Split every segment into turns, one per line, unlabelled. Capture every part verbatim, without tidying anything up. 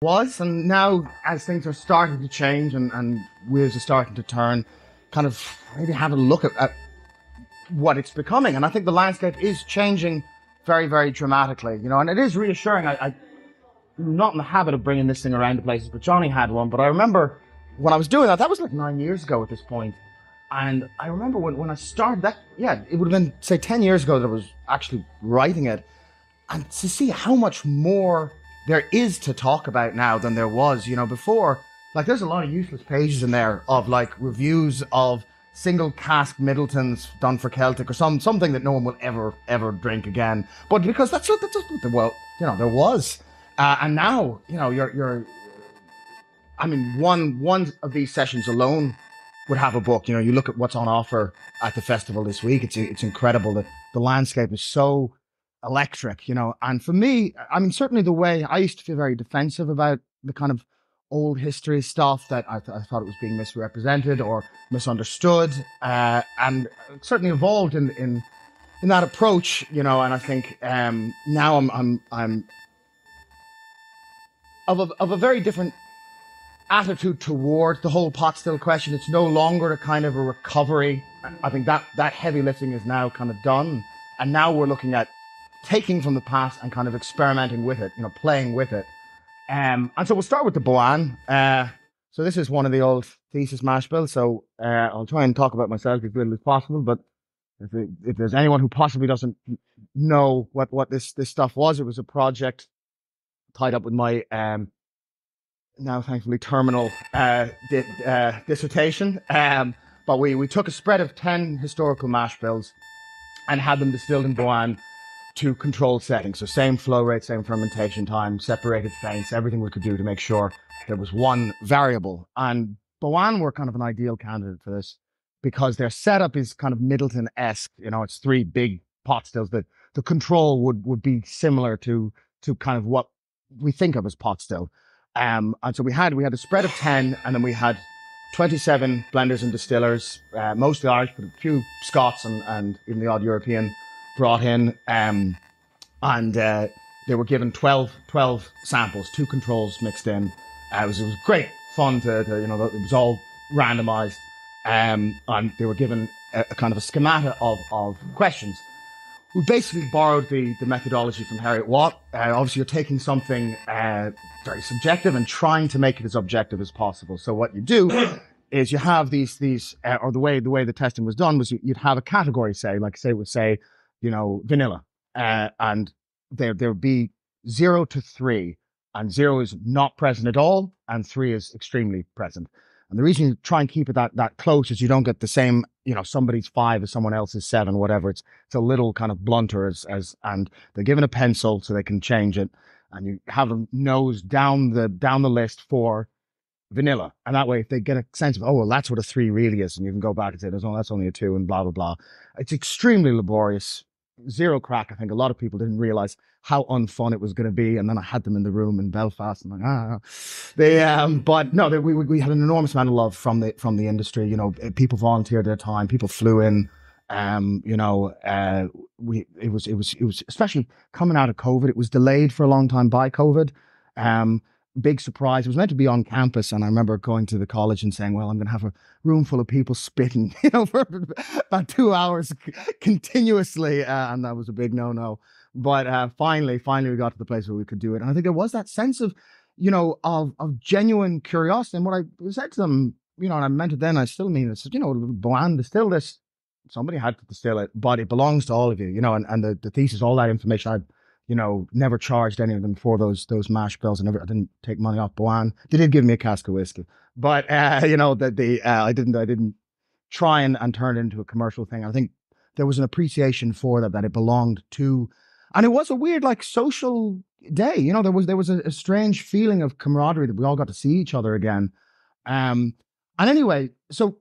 was. And now, as things are starting to change and, and wheels are starting to turn, kind of maybe have a look at, at what it's becoming. And I think the landscape is changing very, very dramatically, you know, and it is reassuring. I, I, I'm not in the habit of bringing this thing around to places, but Johnny had one. But I remember when I was doing that, that was like nine years ago at this point. And I remember when, when I started that, yeah, it would have been, say, ten years ago that I was actually writing it. And to see how much more there is to talk about now than there was, you know, before. Like, there's a lot of useless pages in there of, like, reviews of single cask Middletons done for Celtic or some something that no one will ever, ever drink again. But because that's what, that's what the, well, you know, there was. Uh, and now, you know, you're, you're, I mean, one, one of these sessions alone would have a book. You know, you look at what's on offer at the festival this week. It's, it's incredible. The, the landscape is so electric, you know. And for me, I mean, certainly the way I used to feel very defensive about the kind of old history stuff that I, th- I thought it was being misrepresented or misunderstood, uh, and certainly evolved in, in, in that approach, you know. And I think, um, now I'm, I'm, I'm, Of a, of a very different attitude toward the whole pot still question. It's no longer a kind of a recovery. I think that, that heavy lifting is now kind of done. And now we're looking at taking from the past and kind of experimenting with it, you know, playing with it. Um, and so we'll start with the Boan. Uh, so this is one of the old thesis mash bills. So uh, I'll try and talk about myself as little as possible. But if, it, if there's anyone who possibly doesn't know what, what this, this stuff was, it was a project tied up with my um, now thankfully terminal uh, di- uh, dissertation. Um, but we, we took a spread of ten historical mash bills and had them distilled in Boan to controlled settings. So same flow rate, same fermentation time, separated faints, everything we could do to make sure there was one variable. And Boan were kind of an ideal candidate for this because their setup is kind of Middleton-esque. You know, it's three big pot stills that the control would, would be similar to, to kind of what we think of as pot still. Um, and so we had, we had a spread of ten, and then we had twenty-seven blenders and distillers, uh, mostly Irish, but a few Scots and, and even the odd European brought in. Um, and, uh, they were given twelve, twelve samples, two controls mixed in. Uh, it was, it was great fun to, to, you know, it was all randomized. Um, and they were given a, a kind of a schemata of, of questions. We basically borrowed the, the methodology from Harriet Watt. Uh, obviously, you're taking something uh, very subjective and trying to make it as objective as possible. So what you do is you have these, these uh, or the way the way the testing was done was you, you'd have a category, say, like say, would say, you know, vanilla. Uh, and there there would be zero to three. And zero is not present at all, and three is extremely present. And the reason you try and keep it that, that close is you don't get the same, you know, somebody's five as someone else's seven, whatever. It's it's a little kind of blunter as, as and they're given a pencil so they can change it. And you have them nose down the down the list for vanilla. And that way if they get a sense of, oh, well, that's what a three really is. And you can go back and say, oh, that's only a two and blah, blah, blah. It's extremely laborious. Zero crack. I think a lot of people didn't realize how unfun it was going to be, and then I had them in the room in Belfast, and like, ah, they, um, but no, they, we we had an enormous amount of love from the from the industry. You know, people volunteered their time, people flew in. Um, you know, uh, we it was it was it was especially coming out of COVID. It was delayed for a long time by COVID. Um, big surprise. It was meant to be on campus, and I remember going to the college and saying, well, I'm going to have a room full of people spitting, you know, for about two hours continuously, uh, and that was a big no-no. But uh, finally, finally we got to the place where we could do it. And I think there was that sense of, you know, of of genuine curiosity. And what I said to them, you know, and I meant it then, I still mean it, I said, you know, Boan, distill this. Somebody had to distill it, but it belongs to all of you, you know, and, and the, the thesis, all that information, I you know, never charged any of them for those those mash bills. I never, I didn't take money off Boan. They did give me a cask of whiskey, but uh, you know that the uh, I didn't I didn't try and, and turn it into a commercial thing. I think there was an appreciation for that that it belonged to, and it was a weird like social day. You know, there was there was a, a strange feeling of camaraderie that we all got to see each other again. Um, and anyway, so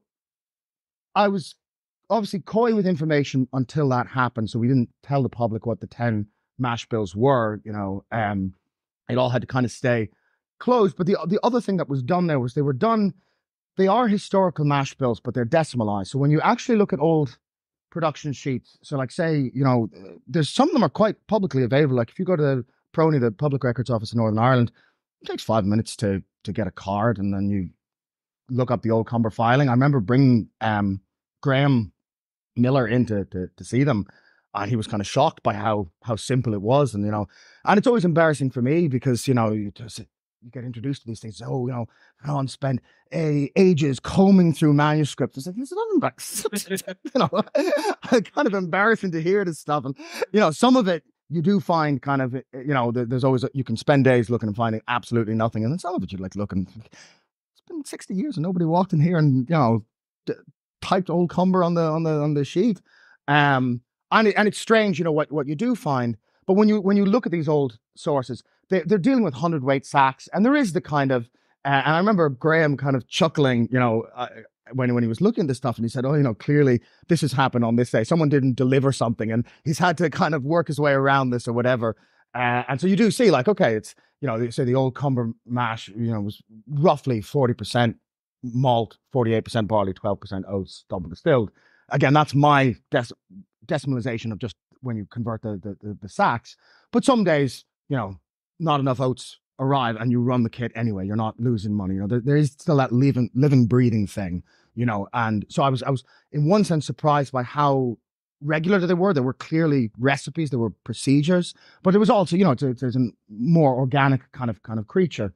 I was obviously coy with information until that happened. So we didn't tell the public what the ten mash bills were, you know, um, it all had to kind of stay closed. But the the other thing that was done there was they were done, they are historical mash bills, but they're decimalized. So when you actually look at old production sheets, so like say, you know, there's some of them are quite publicly available. Like if you go to the Prony, the Public Records Office in Northern Ireland, It takes five minutes to to get a card, and then you look up the Old Cumber filing. I remember bringing um, Graham Miller in to, to, to see them, and he was kind of shocked by how how simple it was. And you know, and it's always embarrassing for me because you know you just you get introduced to these things. Oh, you know, Alan spent a, ages combing through manuscripts. It's like this is nothing, you know, kind of embarrassing to hear this stuff. And you know, some of it you do find kind of, you know, there's always you can spend days looking and finding absolutely nothing, and then some of it you like looking. It's been sixty years and nobody walked in here and you know d- typed Old Cumber on the on the on the sheet. Um, and it, and it's strange, you know, what what you do find. But when you when you look at these old sources, they, they're dealing with hundredweight sacks, and there is the kind of. Uh, and I remember Graham kind of chuckling, you know, uh, when when he was looking at this stuff, and he said, "Oh, you know, clearly this has happened on this day. Someone didn't deliver something, and he's had to kind of work his way around this or whatever." Uh, and so you do see, like, okay, it's you know, they say the Old Cumber mash, you know, was roughly forty percent malt, forty-eight percent barley, twelve percent oats, double distilled. Again, that's my dec- decimalization of just when you convert the, the the the sacks. But some days, you know, not enough oats arrive and you run the kit anyway. You're not losing money. You know, there, there is still that living, living, breathing thing. You know, and so I was, I was in one sense surprised by how regular they were. There were clearly recipes, there were procedures, but there was also, you know, it's a, there's a more organic kind of kind of creature.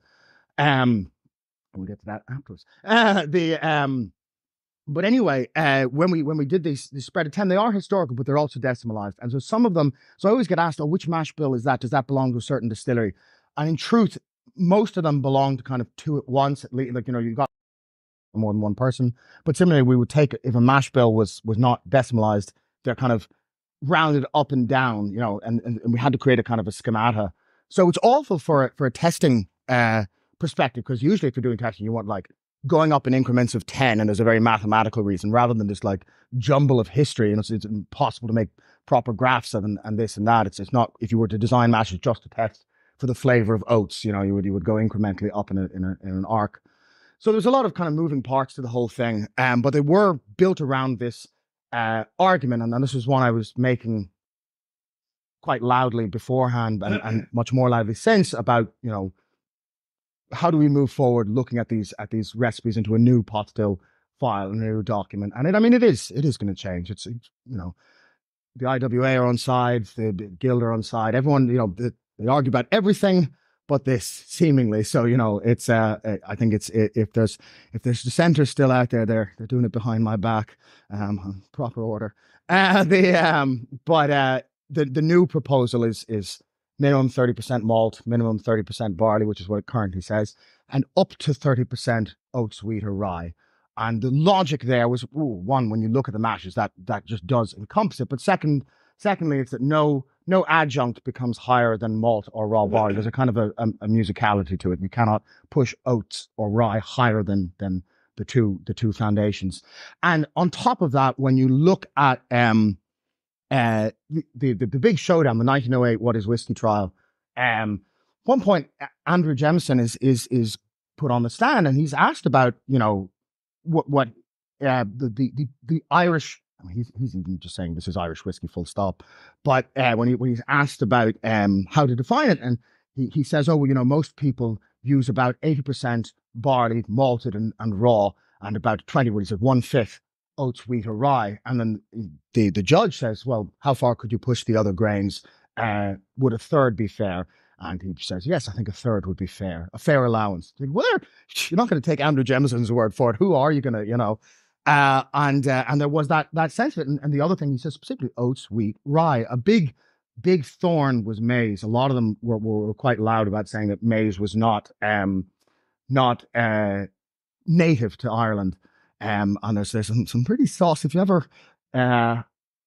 Um, we'll get to that afterwards. Uh, the um, but anyway, uh, when we when we did these, these spread of ten, they are historical, but they're also decimalized. And so some of them, so I always get asked, oh, which mash bill is that? Does that belong to a certain distillery? And in truth, most of them belong to kind of two at once, at least, like, you know, you've got more than one person. But similarly, we would take, if a mash bill was was not decimalized, they're kind of rounded up and down, you know, and, and, and we had to create a kind of a schemata. So it's awful for a, for a testing uh, perspective, because usually if you're doing testing, you want like going up in increments of ten, and there's a very mathematical reason, rather than this like jumble of history. And it's, it's impossible to make proper graphs of and, and this and that. It's it's not, if you were to design mashes just to test for the flavor of oats, you know, you would you would go incrementally up in a, in, a, in an arc. So there's a lot of kind of moving parts to the whole thing, um, but they were built around this uh, argument, and, and this was one I was making quite loudly beforehand, and, and much more loudly since, about, you know, how do we move forward looking at these at these recipes into a new pot still file, a new document. And it, I mean, it is it is going to change. It's, it's, you know, the I W A are on side, the Guild are on side. Everyone, you know, they, they argue about everything but this, seemingly. So, you know, it's uh, I think it's if there's if there's dissenters still out there, they're they're doing it behind my back, um, proper order. Uh, the um, but uh, the the new proposal is is minimum thirty percent malt, minimum thirty percent barley, which is what it currently says, and up to thirty percent oats, wheat, or rye. And the logic there was, ooh, one, when you look at the mashes, that that just does encompass it. But second, secondly, it's that no no adjunct becomes higher than malt or raw barley. There's a kind of a, a, a musicality to it. You cannot push oats or rye higher than than the two the two foundations. And on top of that, when you look at um uh the the, the big showdown, the nineteen oh eight What is Whiskey trial, um one point Andrew Jemison is is is put on the stand, and he's asked about, you know, what what uh the the the, the Irish, I mean, he's he's even just saying this is Irish whiskey, full stop. But uh, when he when he's asked about um how to define it, and he, he says, oh, well, you know, most people use about eighty percent barley, malted and, and raw, and about twenty, what he said, one fifth oats, wheat, or rye. And then the the judge says, well, how far could you push the other grains? Uh, would a third be fair? And he says, yes, I think a third would be fair, a fair allowance. Like, well, you're not going to take Andrew Jemison's word for it. Who are you going to, you know? Uh, and uh, and there was that that sense of it. And, and the other thing, he says specifically oats, wheat, rye. A big, big thorn was maize. A lot of them were, were quite loud about saying that maize was not um, not uh, native to Ireland. Um, and there's, there's some, some pretty sauce. If you ever uh,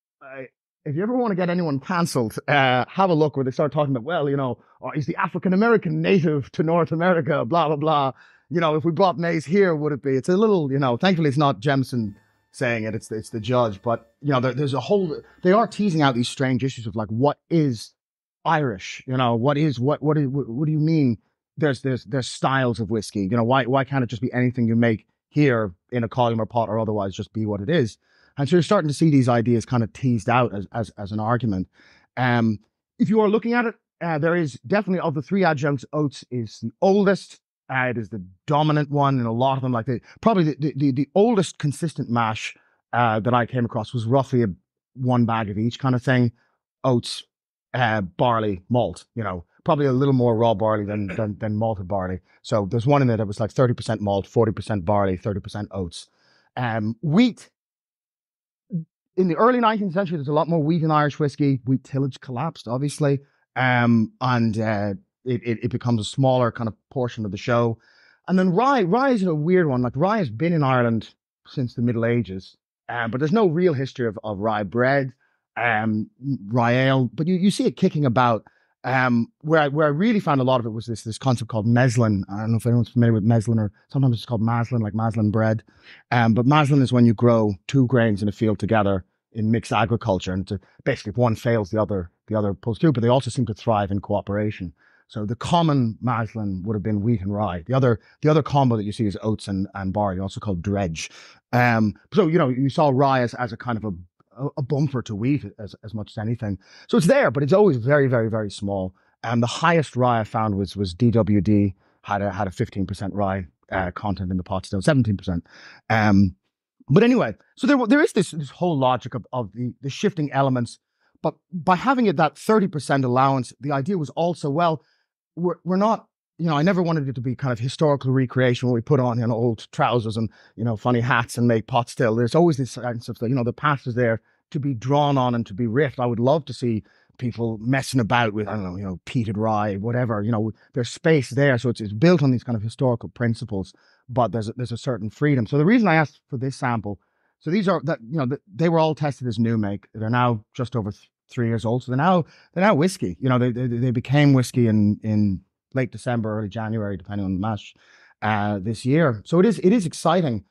if you ever want to get anyone cancelled, uh, have a look where they start talking about, well, you know, or is the African American native to North America, blah, blah, blah. You know, if we brought maize here, would it be? It's a little, you know, thankfully it's not Jemison saying it, it's, it's the judge. But, you know, there, there's a whole, they are teasing out these strange issues of like, what is Irish? You know, what is, what, what, is, what, what do you mean? There's, there's, there's styles of whiskey. You know, why, why can't it just be anything you make here in a column or pot, or otherwise just be what it is? And so you're starting to see these ideas kind of teased out as, as, as an argument. Um, if you are looking at it Uh, there is definitely, of the three adjuncts, oats is the oldest. Uh, it is the dominant one in a lot of them. Like the, probably the, the, the oldest consistent mash uh, that I came across was roughly a one bag of each kind of thing. Oats, uh, barley, malt, you know, probably a little more raw barley than, than, than malted barley. So there's one in there that was like thirty percent malt, forty percent barley, thirty percent oats. Um, wheat, in the early nineteenth century, there's a lot more wheat in Irish whiskey. Wheat tillage collapsed, obviously. Um, and uh, it, it, it becomes a smaller kind of portion of the show. And then rye, rye is a weird one. Like rye has been in Ireland since the Middle Ages, uh, but there's no real history of, of rye bread, um, rye ale, but you, you see it kicking about. Um, where I, where I really found a lot of it was this, this concept called meslin. I don't know if anyone's familiar with meslin, or sometimes it's called maslin, like maslin bread. Um, but maslin is when you grow two grains in a field together in mixed agriculture, and to, basically if one fails, the other the other pulls through. But they also seem to thrive in cooperation. So the common maslin would have been wheat and rye. The other the other combo that you see is oats and, and barley, also called dredge. Um, so you know you saw rye as, as a kind of a a bumper to wheat as, as much as anything. So it's there, but it's always very, very, very small. And the highest rye I found was was D W D, had a had a fifteen percent rye uh, content in the pot still, seventeen percent. Um, but anyway, so there there is this this whole logic of, of the, the shifting elements, but by having it that thirty percent allowance, the idea was also, well, we're we're not, you know, I never wanted it to be kind of historical recreation where we put on, you know, old trousers and, you know, funny hats and make pot still. There's always this sense of, the, you know, the past is there to be drawn on and to be riffed. I would love to see people messing about with, I don't know, you know, peated rye, whatever, you know, there's space there. So it's, it's built on these kind of historical principles, but there's a, there's a certain freedom. So the reason I asked for this sample, so these are that, you know, they were all tested as new make. They're now just over th- three years old. So they're now, they're now whiskey, you know, they, they, they became whiskey in, in, late December, early January, depending on the mash, uh, this year. So it is it is exciting.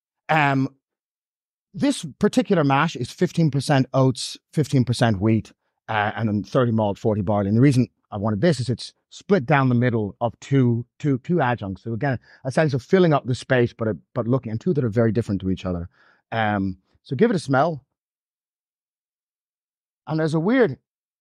Um, this particular mash is fifteen percent oats, fifteen percent wheat, uh, and then thirty malt, forty barley. And the reason I wanted this is it's split down the middle of two two two adjuncts. So again, a sense of filling up the space, but a, but looking, and two that are very different to each other. Um, so give it a smell. And there's a weird.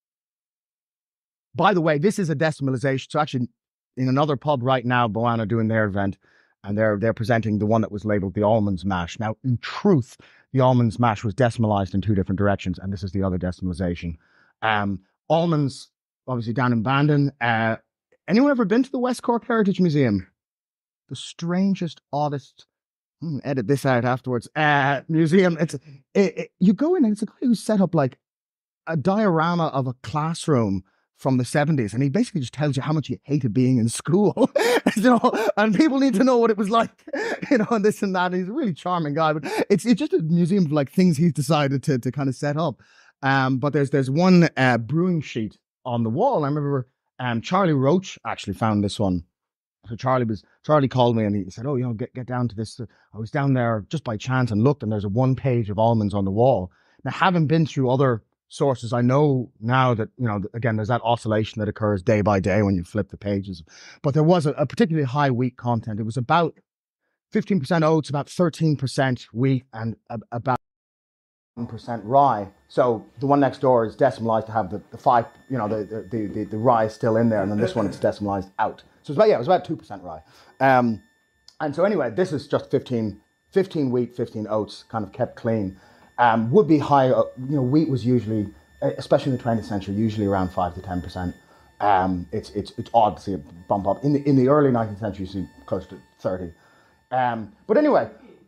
By the way, this is a decimalization. So actually, in another pub right now, Boan are doing their event, and they're they're presenting the one that was labeled the almonds mash. Now, in truth, the almonds mash was decimalized in two different directions, and this is the other decimalization. Um, almonds, obviously down in Bandon. Uh, anyone ever been to the West Cork Heritage Museum? The strangest, oddest. Hmm, edit this out afterwards. Uh, museum. It's it, it, you go in and it's a guy who set up like a diorama of a classroom from the seventies, and he basically just tells you how much he hated being in school, you know, and people need to know what it was like, you know, and this and that. And he's a really charming guy, but it's it's just a museum of like things he's decided to to kind of set up. Um, but there's there's one uh, brewing sheet on the wall. I remember um Charlie Roach actually found this one. So Charlie was Charlie called me and he said, "Oh, you know, get get down to this." I was down there just by chance and looked, and there's a one page of almonds on the wall. Now, having been through other sources, I know now that, you know, again, there's that oscillation that occurs day by day when you flip the pages. But there was a, a particularly high wheat content. It was about fifteen percent oats, about thirteen percent wheat, and a, about one percent rye. So the one next door is decimalized to have the, the five, you know, the, the, the, the rye is still in there, and then this one it's decimalized out. So it's about, yeah, it was about two percent rye. Um, and so anyway, this is just fifteen, fifteen wheat, fifteen oats, kind of kept clean. Um, would be high, uh, you know, wheat was usually, especially in the twentieth century, usually around five to ten percent. Um, it's it's it's odd to see it bump up. In the in the early nineteenth century, you see close to thirty. Um, but anyway,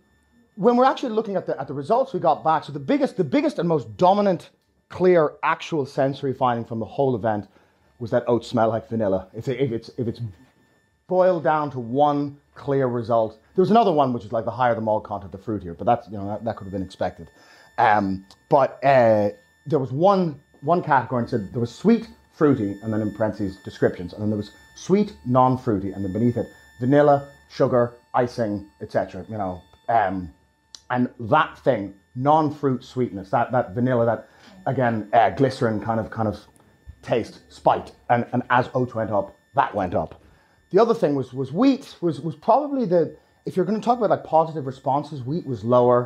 when we're actually looking at the at the results we got back, so the biggest the biggest and most dominant, clear, actual sensory finding from the whole event was that oats smell like vanilla. If it, if it's if it's boiled down to one clear result, there was another one which is like the higher the malt content, the fruitier, but that's, you know, that, that could have been expected. Um, but uh, there was one one category and said there was sweet, fruity, and then in parentheses descriptions, and then there was sweet, non-fruity, and then beneath it vanilla, sugar, icing, et cetera. You know, um, and that thing, non-fruit sweetness, that that vanilla, that again uh, glycerin kind of kind of taste, spiked, and and as oats went up, that went up. The other thing was was wheat was was probably the, if you're going to talk about like positive responses, wheat was lower.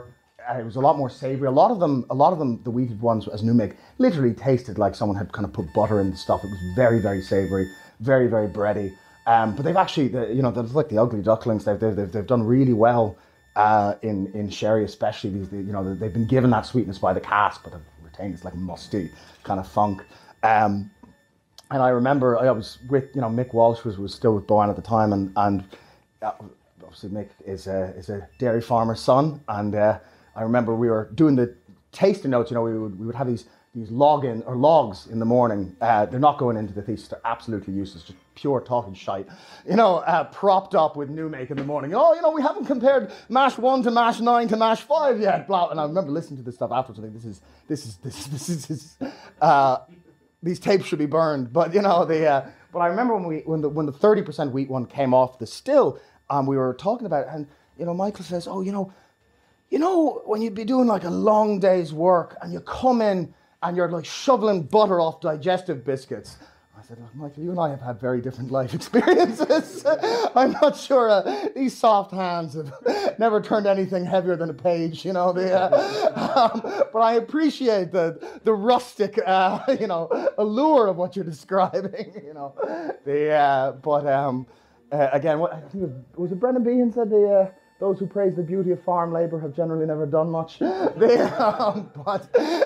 it was a lot more savory. A lot of them, a lot of them, the wheated ones as new make, literally tasted like someone had kind of put butter in the stuff. It was very, very savory, very, very bready. Um, but they've actually, the, you know, they're like the ugly ducklings. They've they've they've done really well uh, in in sherry, especially these. You know, they've been given that sweetness by the cask, but they've retained this like musty kind of funk. Um, and I remember I was with, you know, Mick Walsh was was still with Boann at the time, and and. Uh, Obviously, Mick is a, is a dairy farmer's son, and uh, I remember we were doing the tasting notes. You know, we would we would have these these log-in or logs in the morning. Uh, they're not going into the thesis; they're absolutely useless, just pure talking shite. You know, uh, propped up with new make in the morning. Oh, you know, we haven't compared mash one to mash nine to mash five yet. Blah. And I remember listening to this stuff afterwards. I think this is this is this is this is. This is uh, these tapes should be burned. But you know, the uh, but I remember when we when the when the thirty percent wheat one came off the still. Um, we were talking about it, and you know, Michael says, "Oh, you know, you know, when you'd be doing like a long day's work, and you come in and you're like shoveling butter off digestive biscuits." I said, "Look, Michael, you and I have had very different life experiences. I'm not sure uh, these soft hands have never turned anything heavier than a page, you know. The, uh, um, but I appreciate the the rustic, uh, you know, allure of what you're describing, you know. The uh, but." Um, Uh, again, what, I think it was, was it Brendan Behan said the uh, those who praise the beauty of farm labour have generally never done much. the, um, but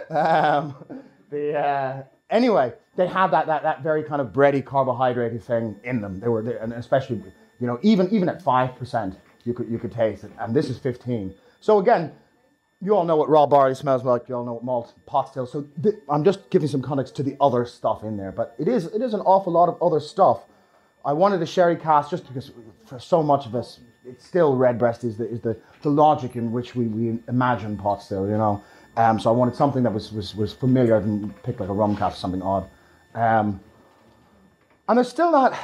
um, the uh, anyway, they have that, that that very kind of bready, carbohydrate thing in them. They were, they, and especially, you know, even even at five percent, you could you could taste it. And this is fifteen. So again, you all know what raw barley smells like. You all know what malt pot still. So th- I'm just giving some context to the other stuff in there. But it is it is an awful lot of other stuff. I wanted a sherry cask just because for so much of us, it's still redbreast is the is the, the logic in which we, we imagine pot still, you know. Um, so I wanted something that was was, was familiar. I didn't pick like a rum cask or something odd. Um, and there's still that,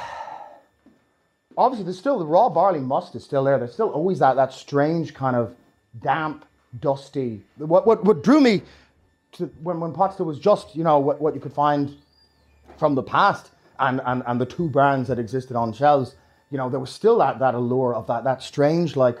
obviously there's still the raw barley must is still there. There's still always that that strange kind of damp, dusty. What what, what drew me to when, when pot still was just, you know, what, what you could find from the past. And, and and the two brands that existed on shelves, you know, there was still that that allure of that that strange like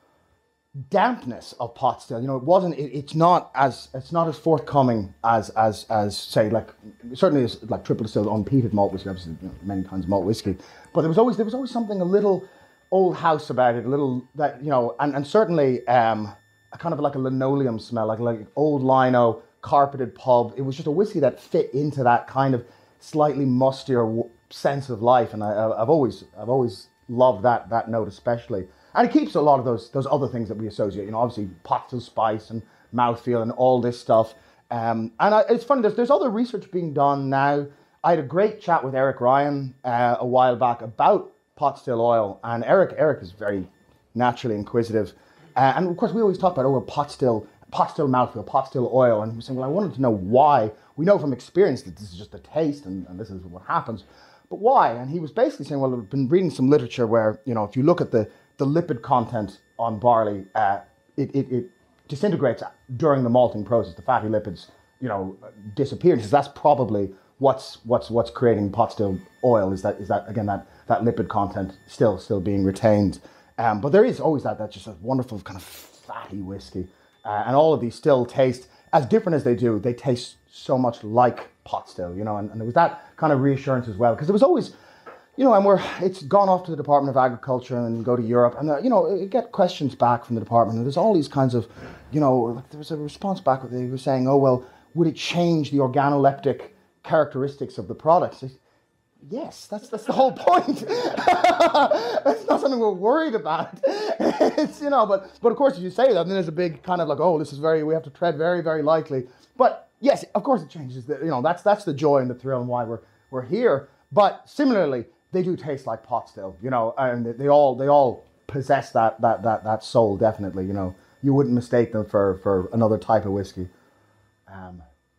dampness of pot still. You know, it wasn't. It, it's not as it's not as forthcoming as as as say like certainly as like triple distilled unpeated malt whiskey, obviously, you know, many kinds of malt whiskey. But there was always there was always something a little old house about it, a little that you know, and and certainly um, a kind of like a linoleum smell, like like old lino carpeted pub. It was just a whiskey that fit into that kind of slightly mustier sense of life, and I, I've always, I've always loved that that note especially, and it keeps a lot of those those other things that we associate. You know, obviously pot still spice and mouthfeel and all this stuff. Um, and I, it's funny. There's there's other research being done now. I had a great chat with Eric Ryan uh, a while back about pot still oil, and Eric Eric is very naturally inquisitive, uh, and of course we always talk about oh well, pot still pot still mouthfeel, pot still oil, and he was saying, well, I wanted to know why. We know from experience that this is just a taste and, and this is what happens. But why? And he was basically saying, well, I've been reading some literature where, you know, if you look at the, the lipid content on barley, uh, it, it, it disintegrates during the malting process. The fatty lipids, you know, disappear. And he says that's probably what's what's what's creating pot still oil is that is that again that, that lipid content still still being retained. Um, but there is always that that's just a wonderful kind of fatty whiskey. Uh, and all of these still taste as different as they do. They taste so much like pot still, you know, and, and there was that kind of reassurance as well, because there was always, you know, and we're, it's gone off to the Department of Agriculture and go to Europe, and, uh, you know, you get questions back from the department, and there's all these kinds of, you know, there was a response back where they were saying, oh, well, would it change the organoleptic characteristics of the products? Yes, that's that's the whole point. It's not something we're worried about. It's, you know, but but of course, if you say that, then there's a big kind of like, oh, this is very, we have to tread very, very lightly. But yes, of course, it changes. The, you know, that's that's the joy and the thrill and why we're we're here. But similarly, they do taste like pot still. You know, and they all they all possess that that that that soul. Definitely, you know, you wouldn't mistake them for for another type of whiskey. Um.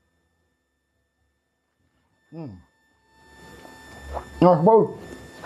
Hmm. I suppose.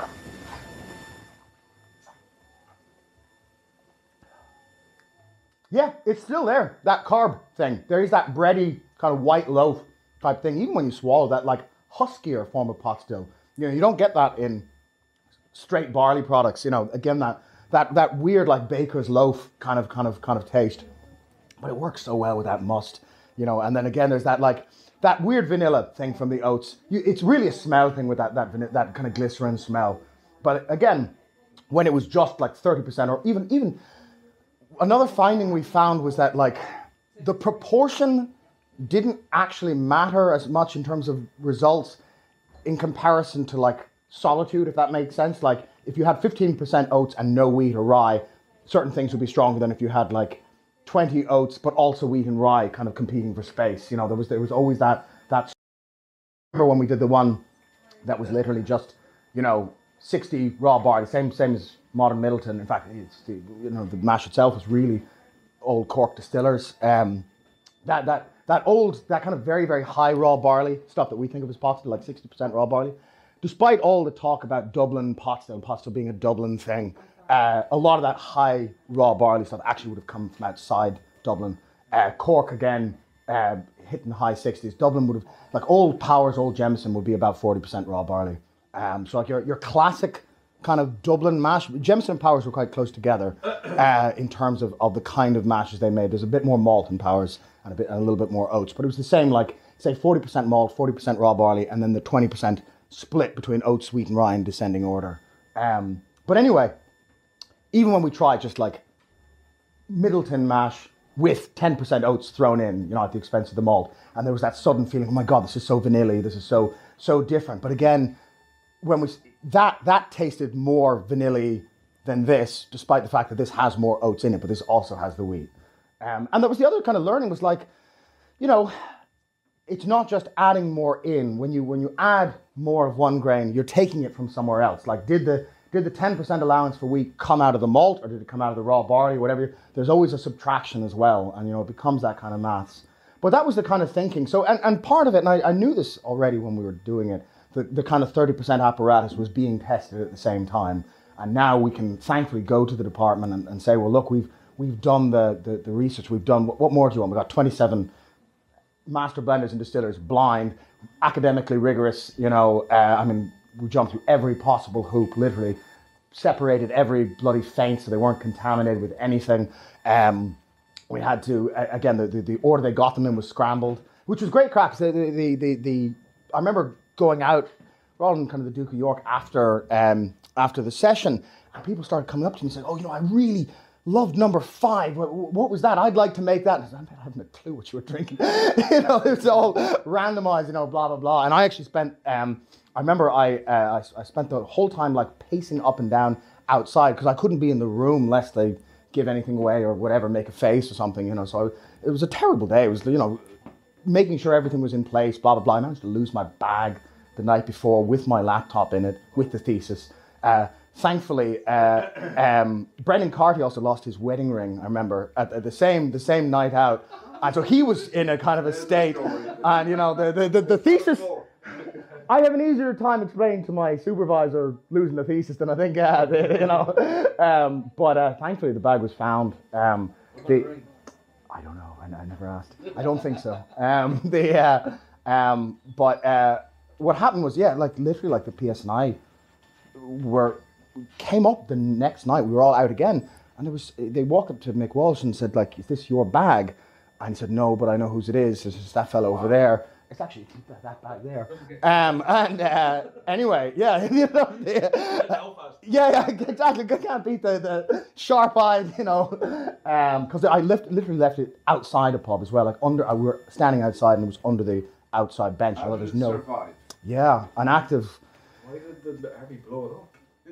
Yeah, it's still there. That carb thing. There is that bready kind of white loaf type thing. Even when you swallow that, like huskier form of pot still. You know, you don't get that in straight barley products. You know, again that that that weird like baker's loaf kind of kind of kind of taste. but it works so well with that must, you know. And then again, there's that like that weird vanilla thing from the oats. You, it's really a smell thing with that that vanilla, that kind of glycerin smell. But again, when it was just like thirty percent, or even even another finding we found was that like the proportion didn't actually matter as much in terms of results in comparison to like solitude, if that makes sense. Like if you had fifteen percent oats and no wheat or rye, certain things would be stronger than if you had like twenty oats but also wheat and rye kind of competing for space. You know, there was there was always that that. I remember when we did the one that was literally just, you know, sixty raw barley, same same as modern Middleton. In fact, it's the, you know, the mash itself is really old Cork distillers. Um, that that that old, that kind of very very high raw barley stuff that we think of as pot still, like sixty percent raw barley. Despite all the talk about Dublin pot still and pot still being a Dublin thing, uh, a lot of that high raw barley stuff actually would have come from outside Dublin. Uh, Cork again, uh, hitting the high sixties. Dublin would have, like old Powers, old Jameson would be about forty percent raw barley. Um, so like your your classic kind of Dublin mash, Jameson and Powers were quite close together uh, in terms of, of the kind of mashes they made. There's a bit more malt in Powers and a bit and a little bit more oats, but it was the same, like say forty percent malt, forty percent raw barley, and then the twenty percent split between oats, wheat, and rye in descending order. Um, but anyway, even when we tried just like Middleton mash with ten percent oats thrown in, you know, at the expense of the malt, and there was that sudden feeling, oh my God, this is so vanilla-y, this is so so different. But again, when we that that tasted more vanilla than this, despite the fact that this has more oats in it, but this also has the wheat. Um, and that was the other kind of learning, was like, you know, it's not just adding more in. When you when you add more of one grain, you're taking it from somewhere else. Like, did the did the ten percent allowance for wheat come out of the malt, or did it come out of the raw barley, whatever? There's always a subtraction as well, and you know, it becomes that kind of maths. But that was the kind of thinking. So, and, and part of it, and I, I knew this already when we were doing it, the, the kind of thirty percent apparatus was being tested at the same time. And now we can thankfully go to the department and, and say, well, look, we've we've done the, the, the research, we've done, what, what more do you want? We've got twenty-seven master blenders and distillers, blind, academically rigorous, you know, uh, I mean, we jumped through every possible hoop, literally, separated every bloody feint so they weren't contaminated with anything. Um, we had to, again, the, the, the order they got them in was scrambled, which was great crack. The, the, the, the, I remember going out, we're all in kind of the Duke of York after, um, after the session, and people started coming up to me and saying, oh, you know, I really loved number five. What, what was that? I'd like to make that. And I said, I haven't a clue what you were drinking. You know, it's all randomized, you know, blah, blah, blah. And I actually spent, um, I remember I, uh, I I spent the whole time like pacing up and down outside because I couldn't be in the room lest they give anything away or whatever, make a face or something, you know. So I, it was a terrible day. It was, you know, making sure everything was in place, blah, blah, blah. I managed to lose my bag the night before with my laptop in it, with the thesis. Uh, thankfully, uh, um, Brendan Carty also lost his wedding ring, I remember, at, at the same the same night out. And so he was in a kind of a state. And, you know, the, the, the, the thesis... I have an easier time explaining to my supervisor losing the thesis than I think, uh, the, you know. Um, but uh, thankfully, the bag was found. Um, the, I don't know. I, I never asked. I don't think so. Um, the uh, um, but uh, what happened was, yeah, like literally, like the P S N I were came up the next night. We were all out again, and it was. They walked up to Mick Walsh and said, like, "Is this your bag?" And he said, "No, but I know whose it is. It's just that fellow over there." It's actually that, that bag there. Um, and uh, anyway, yeah, you know, the, yeah, yeah, exactly. I can't beat the, the sharp-eyed, you know, because um, I left, literally left it outside a pub as well. Like under, uh, we were standing outside, and it was under the outside bench.
How
did
there's
it no,
survive?
Yeah, an active.
Why did the heavy blow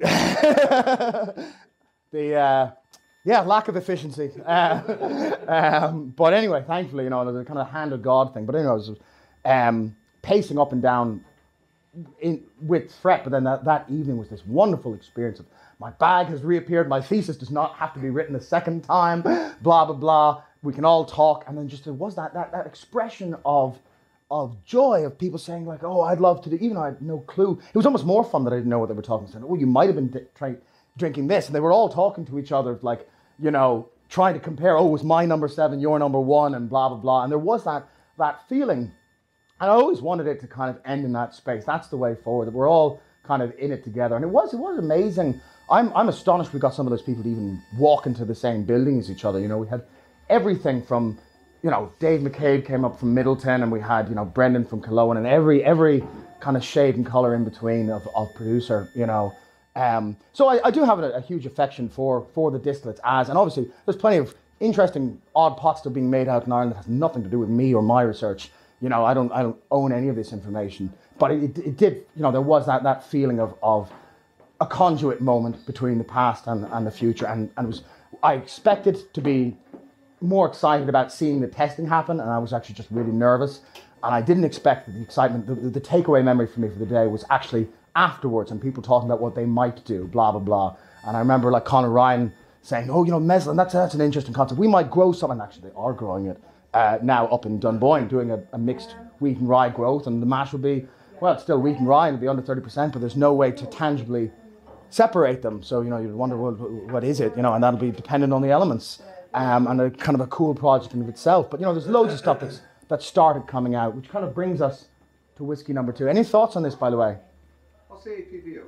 it up?
the. Uh, Yeah, lack of efficiency. Uh, um, but anyway, thankfully, you know, there's a kind of hand of God thing. But anyway, I was um, pacing up and down in, with fret. But then that, that evening was this wonderful experience of my bag has reappeared. My thesis does not have to be written a second time. Blah, blah, blah. We can all talk. And then just there was that that, that expression of of joy of people saying like, oh, I'd love to do, even though I had no clue. It was almost more fun that I didn't know what they were talking. Saying, oh, you might have been d- trying drinking this. And they were all talking to each other like, you know, trying to compare, oh, was my number seven your number one, and blah, blah, blah. And there was that that feeling. And I always wanted it to kind of end in that space. That's the way forward, that we're all kind of in it together. And it was it was amazing. I'm I'm astonished we got some of those people to even walk into the same building as each other. You know, we had everything from, you know, Dave McCabe came up from Middleton, and we had, you know, Brendan from Cologne, and every every kind of shade and colour in between of, of producer, you know. Um, so I, I do have a, a huge affection for for the distillates as, and obviously there's plenty of interesting odd pot still being made out in Ireland that has nothing to do with me or my research. You know, I don't I don't own any of this information, but it, it did, you know, there was that that feeling of of a conduit moment between the past and, and the future, and, and it was, I expected to be more excited about seeing the testing happen, and I was actually just really nervous, and I didn't expect that the excitement, the, the, the takeaway memory for me for the day was actually afterwards, and people talking about what they might do, blah, blah, blah. And I remember like Conor Ryan saying, oh, you know, Meslin, that's, that's an interesting concept. We might grow something. Actually, they are growing it uh, now up in Dunboyne, doing a, a mixed wheat and rye growth, and the mash will be, well, it's still wheat and rye, it'll be under thirty percent, but there's no way to tangibly separate them. So, you know, you'd wonder, well, what is it? You know, and that'll be dependent on the elements. Um, and a kind of a cool project in of itself. But, you know, there's loads of stuff that's that started coming out, which kind of brings us to whiskey number two. Any thoughts on this, by the way?
I'll say P V O.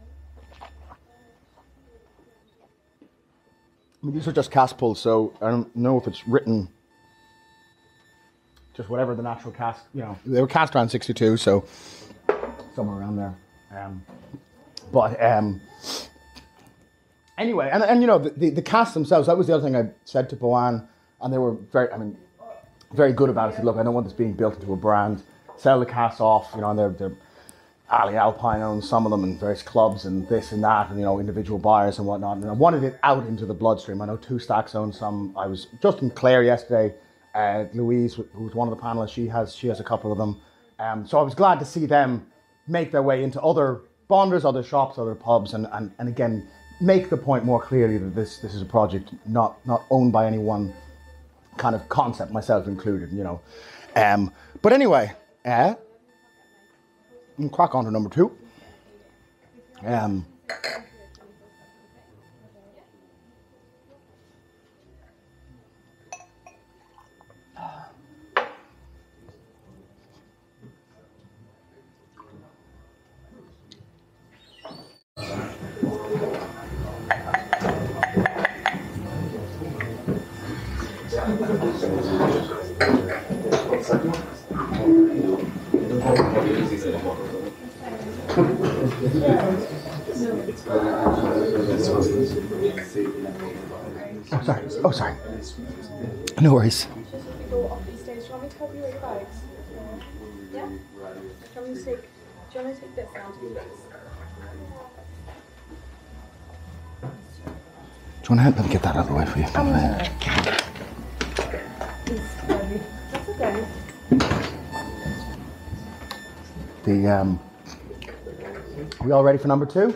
I mean, these are just cask pulls, so I don't know if it's written just whatever the natural cask, you know, they were cast around sixty-two, so somewhere around there. Um, but um, anyway, and, and you know, the, the, the casks themselves, that was the other thing I said to Boan, and they were very, I mean, very good about it. I said, look, I don't want this being built into a brand. Sell the casks off, you know, and they're, they're Ali Alpine owns some of them, and various clubs and this and that, and, you know, individual buyers and whatnot. And I wanted it out into the bloodstream. I know Two Stacks owns some. I was just in Clare yesterday. Uh, Louise, who was one of the panelists, she has she has a couple of them. Um, so I was glad to see them make their way into other bonders, other shops, other pubs, and, and, and again, make the point more clearly that this this is a project not not owned by any one kind of concept, myself included, you know. Um, but anyway, uh, we can crack on to number two. Um, Oh, sorry. Oh, sorry. No worries.
Go off these days. Do you want me to help you with your bags? Yeah? Do you want me to take, do you want me to take this down to you?
Do you want to help me get that out of the way for you?
I'm sorry. It's heavy. That's okay.
The, um, are we all ready for number two?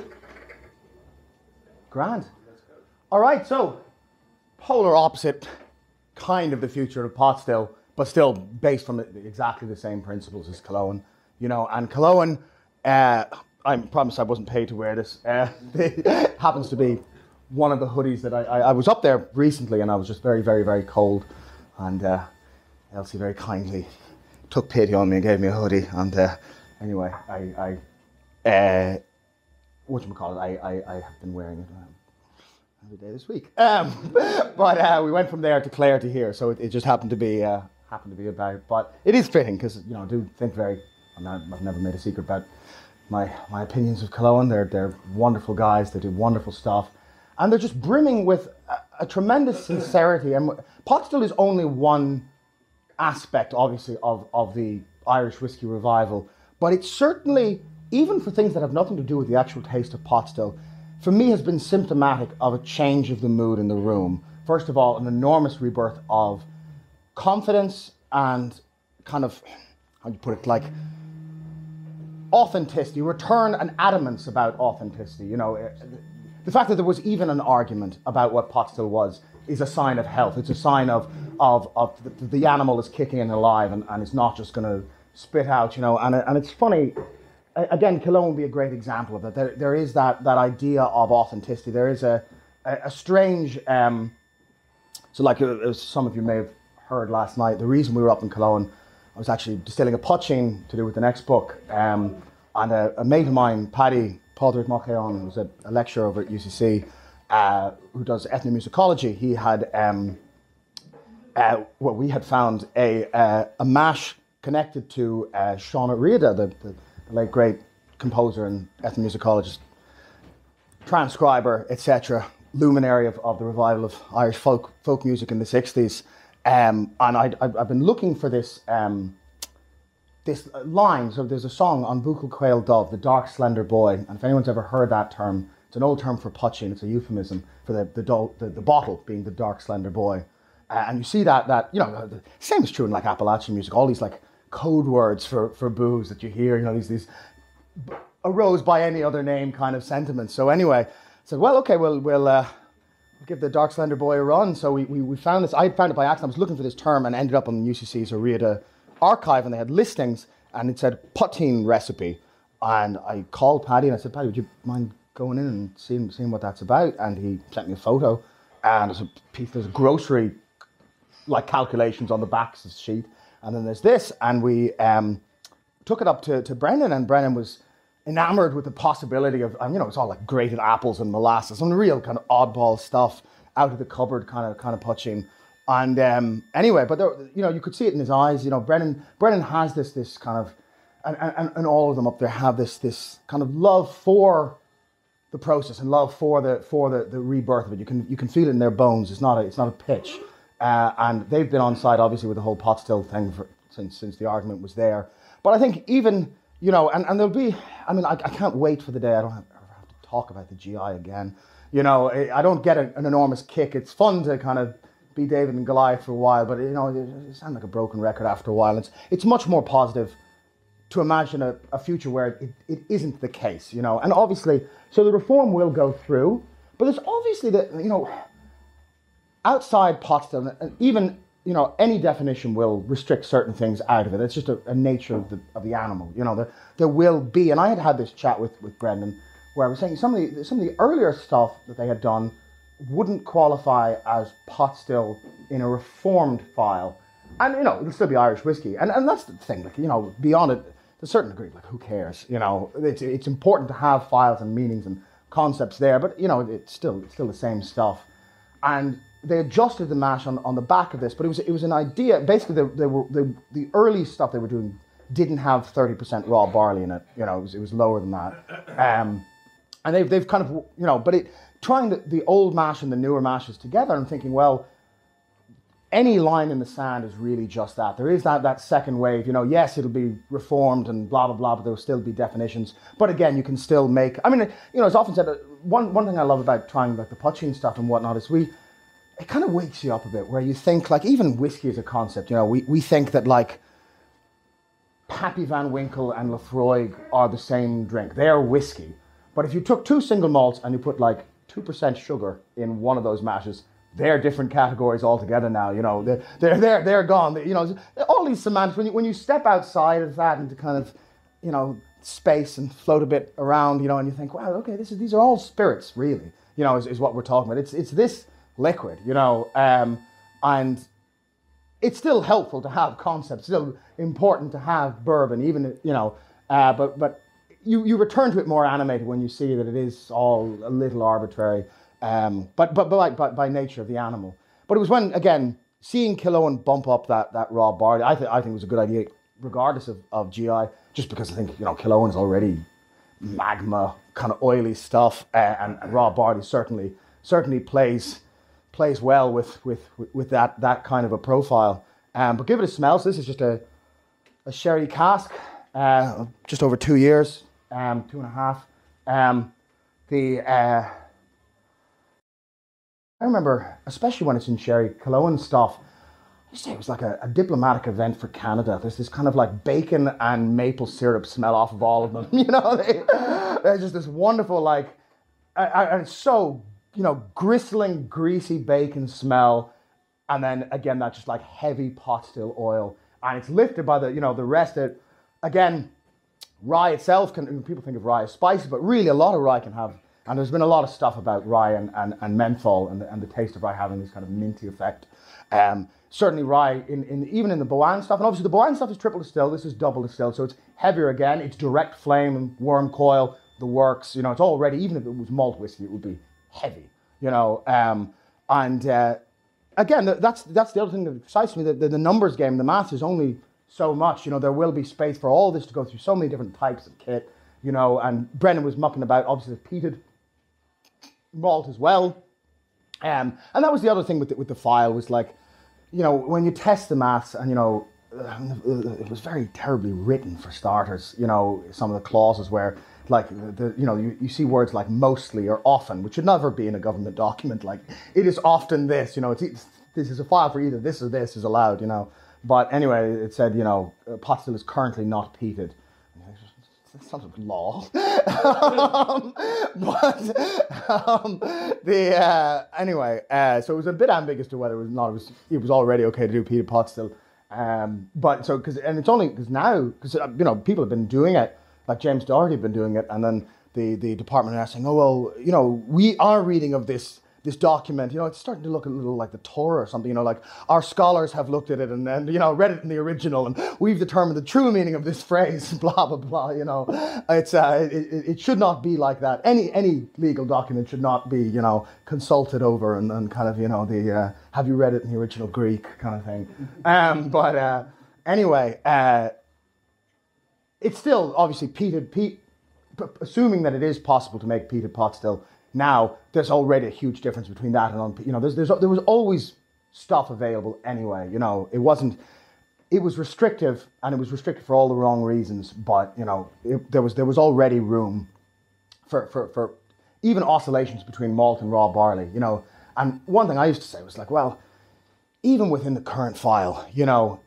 Grand. All right, so polar opposite kind of the future of pot still, but still based on exactly the same principles as Cologne, you know. And Cologne, uh, I promise I wasn't paid to wear this. Uh, it happens to be one of the hoodies that I, I, I was up there recently, and I was just very, very, very cold, and uh, Elsie very kindly took pity on me and gave me a hoodie. And uh, anyway, I, I uh, whatchamacallit, I, I, I have been wearing it um, every day this week. Um, but uh, we went from there to Clare to here, so it, it just happened to be uh, happened to be about. But it is fitting because, you know, I do think very. I'm not, I've never made a secret about my my opinions of Cologne. They're they're wonderful guys. They do wonderful stuff, and they're just brimming with a, a tremendous sincerity. And pot still is only one aspect, obviously, of of the Irish whiskey revival, but it's certainly, even for things that have nothing to do with the actual taste of pot still, for me has been symptomatic of a change of the mood in the room. First of all, an enormous rebirth of confidence and kind of, how do you put it, like authenticity, return and adamance about authenticity. You know, the fact that there was even an argument about what pot still was is a sign of health. It's a sign of, of, of the, the animal is kicking and alive, and, and it's not just going to spit out, you know. And, and it's funny, again, Cologne would be a great example of that. There, there is that, that idea of authenticity. There is a, a, a strange, um, so like uh, as some of you may have heard last night, the reason we were up in Cologne, I was actually distilling a potching to do with the next book. Um, and a, a mate of mine, Paddy Padraig Mochaon, who's a, a lecturer over at U C C, uh, who does ethnomusicology, he had um, uh, well, we had found a uh, a mash connected to uh, Sean O'Riordan, the, the, the late great composer and ethnomusicologist, transcriber, et cetera, luminary of, of the revival of Irish folk folk music in the sixties. Um, and I'd, I've I've been looking for this um, this line. So there's a song on Buchel Quail Dove, the dark slender boy. And if anyone's ever heard that term, it's an old term for putching. It's a euphemism for the the, do, the, the bottle being the dark slender boy. Uh, and you see that that you know the same is true in like Appalachian music. All these like code words for for booze that you hear. You know these these arose by any other name kind of sentiments. So anyway, I said, well, okay, we'll we'll. Uh, give the dark slender boy a run. So we, we, we found this, I found it by accident. I was looking for this term and ended up on the U C C's O'Riordan archive, and they had listings and it said poutine recipe. And I called Paddy and I said, Paddy, would you mind going in and seeing, seeing what that's about? And he sent me a photo, and there's a piece, there's a grocery like calculations on the back of the sheet. And then there's this, and we um, took it up to, to Brendan, and Brendan was enamored with the possibility of, um, you know, it's all like grated apples and molasses, some real kind of oddball stuff out of the cupboard kind of kind of punching. And um, anyway, but there, you know, you could see it in his eyes. You know, Brennan Brennan has this this kind of, and, and, and all of them up there have this this kind of love for the process and love for the for the, the rebirth of it. You can you can feel it in their bones. It's not a it's not a pitch. Uh, and they've been on side obviously with the whole pot still thing for, since since the argument was there. But I think even, you know, and, and there'll be, I mean, I, I can't wait for the day I don't have, ever have to talk about the G I again. You know, I, I don't get a, an enormous kick. It's fun to kind of be David and Goliath for a while, but, you know, you, you sound like a broken record after a while. It's it's much more positive to imagine a, a future where it, it isn't the case, you know. And obviously, so the reform will go through, but there's obviously the, you know, outside pot still, and even, you know, any definition will restrict certain things out of it. It's just a, a nature of the of the animal. You know, there, there will be, and I had had this chat with, with Brendan, where I was saying some of the some of the earlier stuff that they had done wouldn't qualify as pot still in a reformed file, and you know, it'll still be Irish whiskey, and and that's the thing. Like, you know, beyond it, to a certain degree, like, who cares? You know, it's it's important to have files and meanings and concepts there, but you know, it's still it's still the same stuff, and they adjusted the mash on, on the back of this, but it was it was an idea. Basically, they, they were they, the early stuff they were doing didn't have thirty percent raw barley in it. You know, it was, it was lower than that. Um, and they've they've kind of, you know, but it trying the, the old mash and the newer mashes together and thinking, well, any line in the sand is really just that. There is that that second wave. You know, yes, it'll be reformed and blah blah blah, but there will still be definitions. But again, you can still make. I mean, you know, it's often said. One one thing I love about trying like the putching stuff and whatnot is we. It kind of wakes you up a bit, where you think, like, even whiskey as a concept, you know, we, we think that, like, Pappy Van Winkle and Lafroig are the same drink. They're whiskey. But if you took two single malts and you put, like, two percent sugar in one of those mashes, they're different categories altogether now, you know. They're, they're, they're, they're gone. They, you know, all these semantics, when you, when you step outside of that into kind of, you know, space and float a bit around, you know, and you think, wow, okay, this is, these are all spirits, really, you know, is, is what we're talking about. It's, it's this liquid, you know, um, and it's still helpful to have concepts, still important to have bourbon, even, you know, uh, but but you, you return to it more animated when you see that it is all a little arbitrary, um, but but but, like, but by nature of the animal. But it was when, again, seeing Killowen bump up that, that raw barley, I, th- I think it was a good idea, regardless of, of G I, just because I think, you know, Killowen is already magma, kind of oily stuff, uh, and, and raw barley certainly certainly plays plays well with with with that that kind of a profile. Um, but give it a smell. So this is just a a sherry cask, uh, just over two years, um, two and a half. Um, the uh, I remember, especially when it's in sherry, Killowen stuff. I say it was like a, a diplomatic event for Canada. There's this kind of like bacon and maple syrup smell off of all of them. You know, they, there's just this wonderful, like, and it's so, you know, gristling, greasy bacon smell, and then again that just like heavy pot still oil, and it's lifted by the, you know, the rest of it. Again, rye itself can, people think of rye as spicy, but really a lot of rye can have, and there's been a lot of stuff about rye and, and, and menthol and the, and the taste of rye having this kind of minty effect. Um, certainly rye, in, in even in the Boan stuff, and obviously the Boan stuff is triple distilled, this is double distilled, so it's heavier again, it's direct flame and worm coil, the works, you know, it's already, even if it was malt whiskey, it would be heavy, you know, um, and uh, again, that's that's the other thing that excites me. The, the, the numbers game, the maths is only so much. You know, there will be space for all this to go through so many different types of kit. You know, and Brendan was mucking about, obviously, the peated malt as well. Um, and that was the other thing with the, with the file was like, you know, when you test the maths and, you know, it was very terribly written for starters, you know, some of the clauses where, like, the, you know, you, you see words like mostly or often, which should never be in a government document. Like, it is often this, you know, it's, it's this is a file for either this or this is allowed, you know. But anyway, it said, you know, pot still is currently not peated. Some sort of law. um, but um, the uh, anyway, uh, so it was a bit ambiguous to whether it was not. It was it was already okay to do peated pot still. Um, but so because and it's only because now because you know people have been doing it, like James Doherty had been doing it, and then the the department are saying, oh well, you know, we are reading of this. This document, you know, it's starting to look a little like the Torah or something, you know, like our scholars have looked at it and then, you know, read it in the original and we've determined the true meaning of this phrase, blah, blah, blah, you know. It's, uh, it, it should not be like that. Any any legal document should not be, you know, consulted over and, and kind of, you know, the, uh, have you read it in the original Greek kind of thing. Um, but uh, anyway, uh, it's still obviously peated, peat, assuming that it is possible to make peated pot still. Now, there's already a huge difference between that and, un- you know, there's, there's, there was always stuff available anyway, you know, it wasn't, it was restrictive and it was restricted for all the wrong reasons, but, you know, it, there was there was already room for, for, for even oscillations between malt and raw barley, you know, and one thing I used to say was like, well, even within the current file, you know,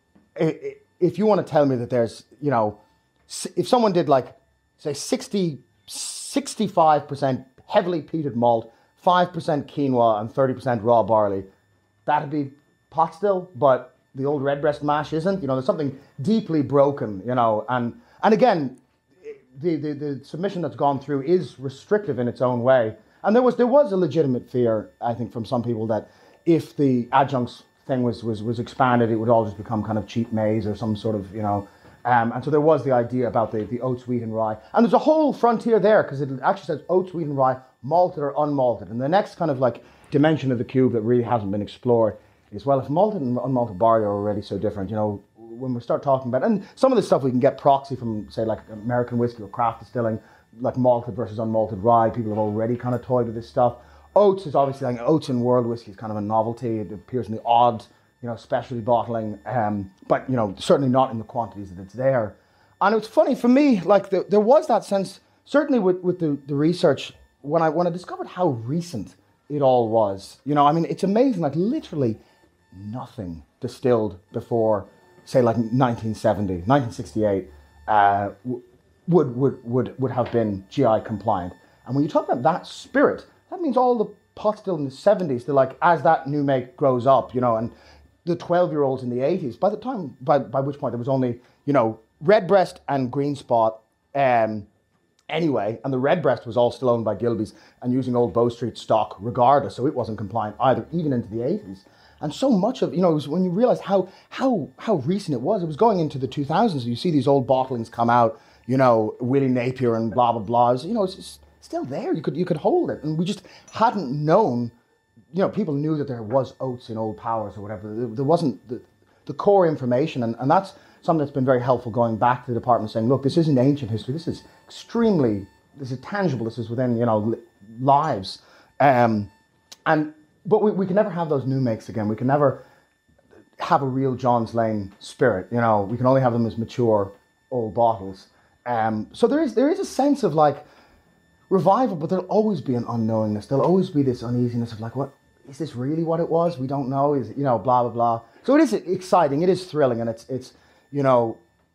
it, it, if you want to tell me that there's, you know, if someone did like, say, sixty, sixty-five percent heavily peated malt, five percent quinoa and thirty percent raw barley, that'd be pot still, but the old redbreast mash isn't. You know, there's something deeply broken, you know, and and again, the, the, the submission that's gone through is restrictive in its own way. And there was there was a legitimate fear, I think, from some people that if the adjuncts thing was, was, was expanded, it would all just become kind of cheap maize or some sort of, you know, Um, and so there was the idea about the, the oats, wheat and rye. And there's a whole frontier there because it actually says oats, wheat and rye, malted or unmalted. And the next kind of like dimension of the cube that really hasn't been explored is, well, if malted and unmalted barley are already so different, you know, when we start talking about, and some of this stuff we can get proxy from, say, like American whiskey or craft distilling, like malted versus unmalted rye. People have already kind of toyed with this stuff. Oats is obviously, like oats in world whiskey is kind of a novelty. It appears in the odd, you know, specialty bottling, um, but, you know, certainly not in the quantities that it's there. And it's funny for me, like the, there was that sense, certainly with, with the, the research, when I when I discovered how recent it all was. You know, I mean, it's amazing, like literally nothing distilled before, say, like nineteen seventy, nineteen sixty-eight, uh, would, would, would, would have been G I compliant. And when you talk about that spirit, that means all the pot still in the seventies, they're like, as that new make grows up, you know, and the twelve-year-olds in the eighties, by the time, by, by which point there was only, you know, Redbreast and Green Spot um, anyway, and the Redbreast was all still owned by Gilbey's and using old Bow Street stock regardless, so it wasn't compliant either, even into the eighties. And so much of, you know, it was when you realize how how how recent it was, it was going into the two thousands, you see these old bottlings come out, you know, Willie Napier and blah, blah, blah, you know, it's just still there, you could you could hold it, and we just hadn't known. You know, people knew that there was oats in Old Powers or whatever. There, there wasn't the, the core information, and, and that's something that's been very helpful going back to the department saying, look, this isn't ancient history. This is extremely, this is tangible. This is within, you know, lives. Um, and But we, we can never have those new makes again. We can never have a real John's Lane spirit. You know, we can only have them as mature old bottles. Um, so there is there is a sense of like revival, but there'll always be an unknowingness. There'll always be this uneasiness of like, what is this really what it was? We don't know. Is it, you know, blah blah blah. So it is exciting. It is thrilling, and it's it's you know,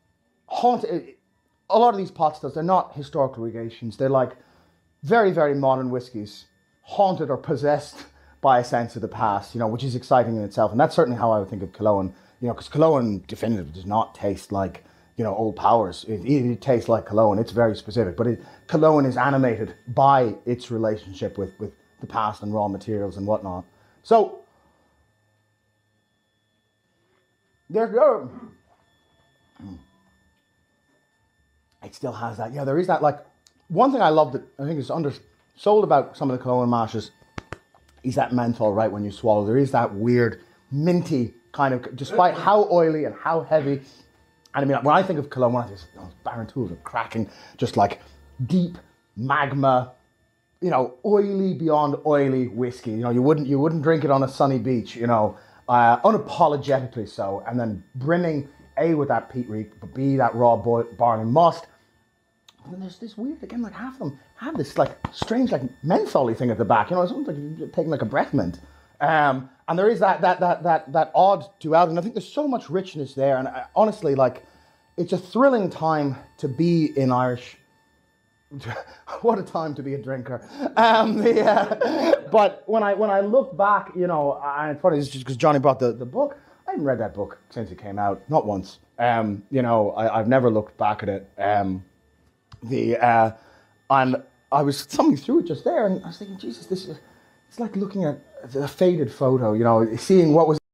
haunted. A lot of these pot stills, they're not historical regations. They're like very very modern whiskies, haunted or possessed by a sense of the past. You know, which is exciting in itself, and that's certainly how I would think of Killowen. You know, because Killowen definitively does not taste like, you know, Old Powers. It, it, it tastes like Killowen. It's very specific, but it, Killowen is animated by its relationship with, with the past and raw materials and whatnot. So, there, there, it still has that. Yeah, there is that, like, one thing I love that I think is undersold about some of the Killowen mashes is that menthol right when you swallow. There is that weird minty kind of, despite how oily and how heavy. And I mean, when I think of cologne, when I think of Baron Tools are cracking, just like deep magma, you know, oily beyond oily whiskey. You know, you wouldn't you wouldn't drink it on a sunny beach, you know, uh, unapologetically so. And then brimming, A, with that peat reek, but B, that raw boy, barley must. And then there's this weird, again, like half of them have this like strange, like menthol-y thing at the back. You know, it's almost like you're taking like a breath mint. Um, and there is that that that that that odd duality. And I think there's so much richness there. And I, honestly, like, it's a thrilling time to be in Irish. What a time to be a drinker. Um, the, uh, but when I when I look back, you know, and it's funny, it's just because Johnny brought the, the book. I haven't read that book since it came out, not once. Um, you know, I, I've never looked back at it. Um, the uh, and I was thumbing through it just there, and I was thinking, Jesus, this is it's like looking at a faded photo. You know, seeing what was.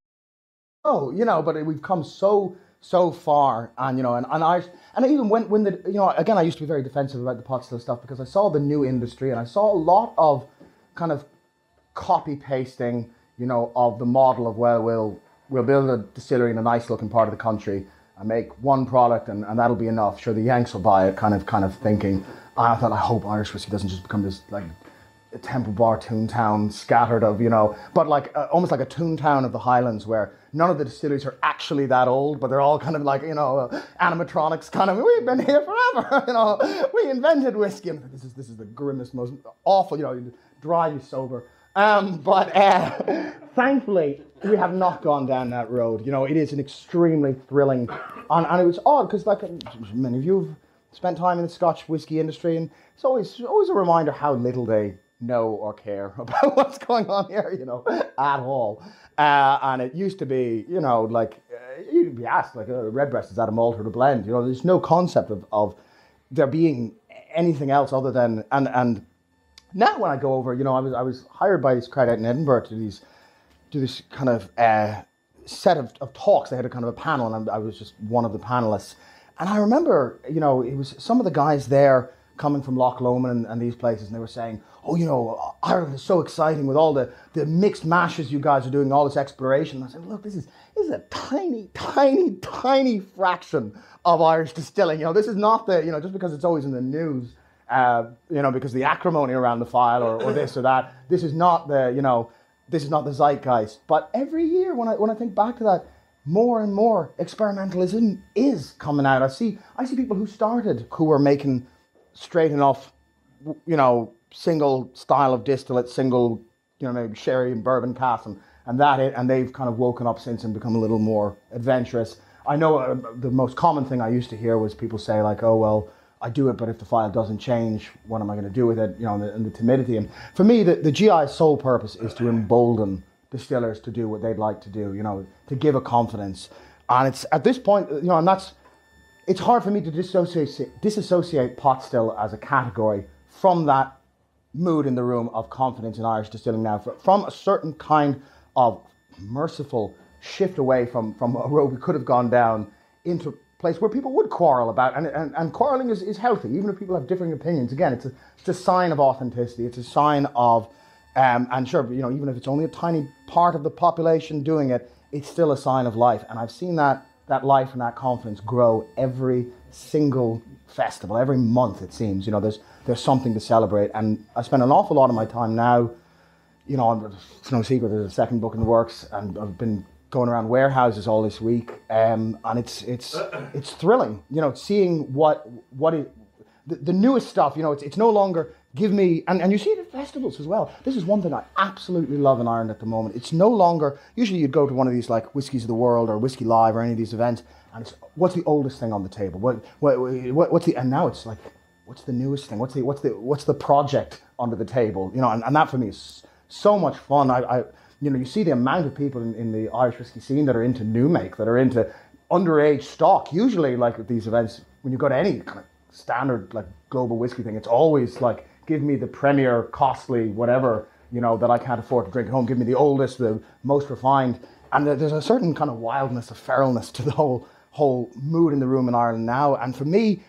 Oh, you know, but we've come so. so far, and you know, and, and I, and even when, when the, you know, again, I used to be very defensive about the pot still stuff because I saw the new industry and I saw a lot of kind of copy pasting, you know, of the model of, well, we'll, we'll build a distillery in a nice looking part of the country and make one product and, and that'll be enough. Sure, the Yanks will buy it kind of, kind of thinking. And I thought, I hope Irish whiskey doesn't just become this like a Temple Bar Toontown scattered of, you know, but like uh, almost like a Toontown of the Highlands where none of the distilleries are actually that old, but they're all kind of like, you know, uh, animatronics kind of, we've been here forever, you know, we invented whiskey. And this is this is the grimmest, most awful, you know, drive you sober. Um, but uh, thankfully, we have not gone down that road. You know, it is an extremely thrilling, and, and it was odd because like many of you have spent time in the Scotch whiskey industry, and it's always always a reminder how little they know or care about what's going on here, you know, at all. Uh, and it used to be, you know, like, uh, you'd be asked, like, uh, Redbreast, is that a malt or a blend? You know, there's no concept of, of there being anything else other than, and and now when I go over, you know, I was I was hired by this crowd out in Edinburgh to these, do this kind of uh, set of, of talks. They had a kind of a panel, and I was just one of the panelists. And I remember, you know, it was some of the guys there coming from Loch Lomond and, and these places, and they were saying, oh, you know, Ireland is so exciting with all the, the mixed mashes you guys are doing, all this exploration. And I said, look, this is this is a tiny, tiny, tiny fraction of Irish distilling. You know, this is not the, you know, just because it's always in the news, uh, you know, because the acrimony around the file or, or this or that, this is not the, you know, this is not the zeitgeist. But every year when I when I think back to that, more and more experimentalism is coming out. I see I see people who started who were making straight enough, you know, single style of distillate, single, you know, maybe sherry and bourbon cask, and, and that it, and they've kind of woken up since and become a little more adventurous. I know uh, the most common thing I used to hear was people say like, oh, well, I do it, but if the file doesn't change, what am I going to do with it? You know, and the, and the timidity. And for me, the, the G I's sole purpose is to embolden distillers to do what they'd like to do, you know, to give a confidence. And it's at this point, you know, and that's, it's hard for me to disassociate, disassociate pot still as a category from that mood in the room of confidence in Irish distilling now, from a certain kind of merciful shift away from, from a road we could have gone down into a place where people would quarrel about, and, and, and quarreling is, is healthy, even if people have differing opinions. Again, it's a, it's a sign of authenticity, it's a sign of, um, and sure, you know, even if it's only a tiny part of the population doing it, it's still a sign of life. And I've seen that that life and that confidence grow every single festival, every month it seems. You know, there's there's something to celebrate. And I spend an awful lot of my time now, you know, it's no secret, there's a second book in the works, and I've been going around warehouses all this week, um, and it's it's it's thrilling, you know, seeing what what it, the, the newest stuff, you know, it's it's no longer give me, and, and you see it at festivals as well. This is one thing I absolutely love in Ireland at the moment. It's no longer, usually you'd go to one of these like Whiskies of the World or Whiskey Live or any of these events, and it's, what's the oldest thing on the table? What, what, what what's the, and now it's like, what's the newest thing? What's the, what's the, what's the project under the table? You know, and, and that for me is so much fun. I, I you know, you see the amount of people in, in the Irish whiskey scene that are into new make, that are into underage stock. Usually like at these events, when you go to any kind of standard like global whiskey thing, it's always like, give me the premier, costly, whatever, you know, that I can't afford to drink at home. Give me the oldest, the most refined. And there's a certain kind of wildness, a feralness to the whole whole mood in the room in Ireland now. And for me,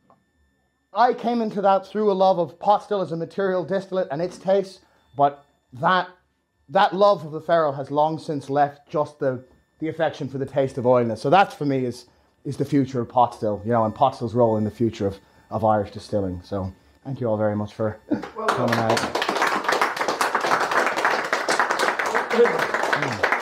I came into that through a love of pot still as a material distillate and its taste. But that that love of the feral has long since left just the the affection for the taste of oilness. So that for me is is the future of pot still, you know, and pot still's role in the future of, of Irish distilling. So thank you all very much for well coming out. Mm.